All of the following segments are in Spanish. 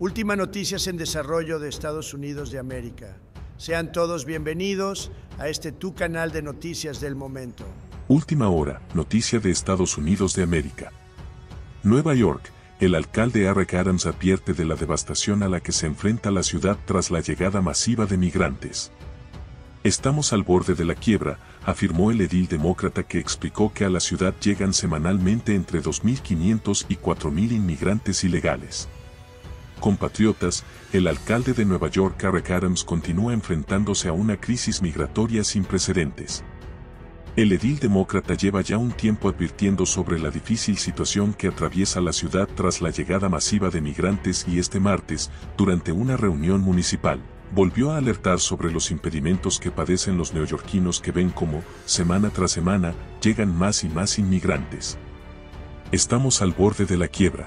Última noticias en desarrollo de Estados Unidos de América. Sean todos bienvenidos a tu canal de noticias del momento. Última hora, noticia de Estados Unidos de América. Nueva York, el alcalde Eric Adams advierte de la devastación a la que se enfrenta la ciudad tras la llegada masiva de migrantes. Estamos al borde de la quiebra, afirmó el edil demócrata que explicó que a la ciudad llegan semanalmente entre 2.500 y 4.000 inmigrantes ilegales. Compatriotas, el alcalde de Nueva York Eric Adams continúa enfrentándose a una crisis migratoria sin precedentes. El edil demócrata lleva ya un tiempo advirtiendo sobre la difícil situación que atraviesa la ciudad tras la llegada masiva de migrantes y este martes, durante una reunión municipal, volvió a alertar sobre los impedimentos que padecen los neoyorquinos que ven cómo, semana tras semana, llegan más y más inmigrantes. Estamos al borde de la quiebra.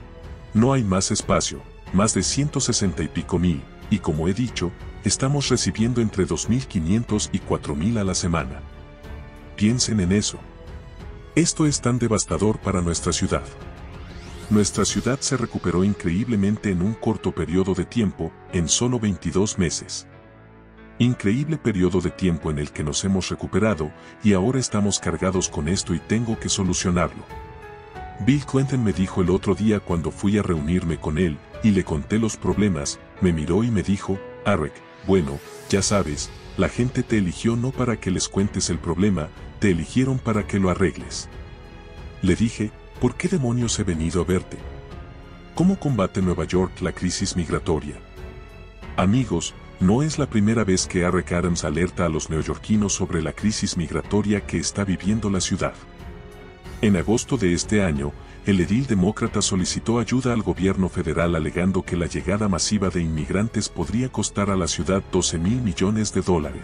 No hay más espacio, más de 160 y pico mil, y como he dicho, estamos recibiendo entre 2.500 y 4.000 a la semana. Piensen en eso. Esto es tan devastador para nuestra ciudad. Nuestra ciudad se recuperó increíblemente en un corto periodo de tiempo, en solo 22 meses. Increíble periodo de tiempo en el que nos hemos recuperado, y ahora estamos cargados con esto y tengo que solucionarlo. Bill Clinton me dijo el otro día cuando fui a reunirme con él, y le conté los problemas, me miró y me dijo, Eric, bueno, ya sabes, la gente te eligió no para que les cuentes el problema, te eligieron para que lo arregles. Le dije, ¿por qué demonios he venido a verte? ¿Cómo combate Nueva York la crisis migratoria? Amigos, no es la primera vez que Eric Adams alerta a los neoyorquinos sobre la crisis migratoria que está viviendo la ciudad. En agosto de este año, el edil demócrata solicitó ayuda al gobierno federal alegando que la llegada masiva de inmigrantes podría costar a la ciudad $12.000 millones.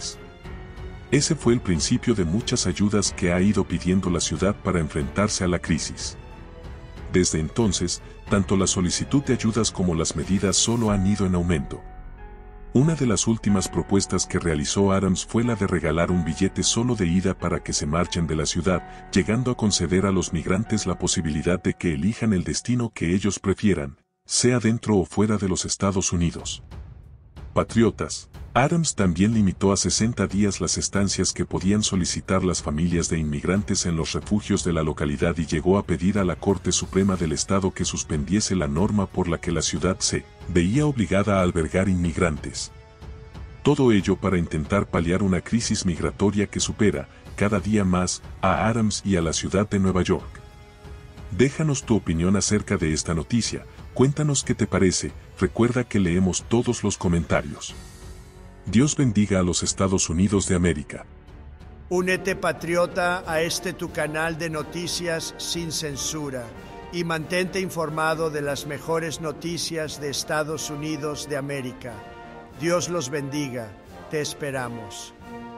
Ese fue el principio de muchas ayudas que ha ido pidiendo la ciudad para enfrentarse a la crisis. Desde entonces, tanto la solicitud de ayudas como las medidas solo han ido en aumento. Una de las últimas propuestas que realizó Adams fue la de regalar un billete solo de ida para que se marchen de la ciudad, llegando a conceder a los migrantes la posibilidad de que elijan el destino que ellos prefieran, sea dentro o fuera de los Estados Unidos. Patriotas, Adams también limitó a 60 días las estancias que podían solicitar las familias de inmigrantes en los refugios de la localidad y llegó a pedir a la Corte Suprema del Estado que suspendiese la norma por la que la ciudad se veía obligada a albergar inmigrantes. Todo ello para intentar paliar una crisis migratoria que supera, cada día más, a Adams y a la ciudad de Nueva York. Déjanos tu opinión acerca de esta noticia, cuéntanos qué te parece, recuerda que leemos todos los comentarios. Dios bendiga a los Estados Unidos de América. Únete, patriota, a tu canal de noticias sin censura y mantente informado de las mejores noticias de Estados Unidos de América. Dios los bendiga. Te esperamos.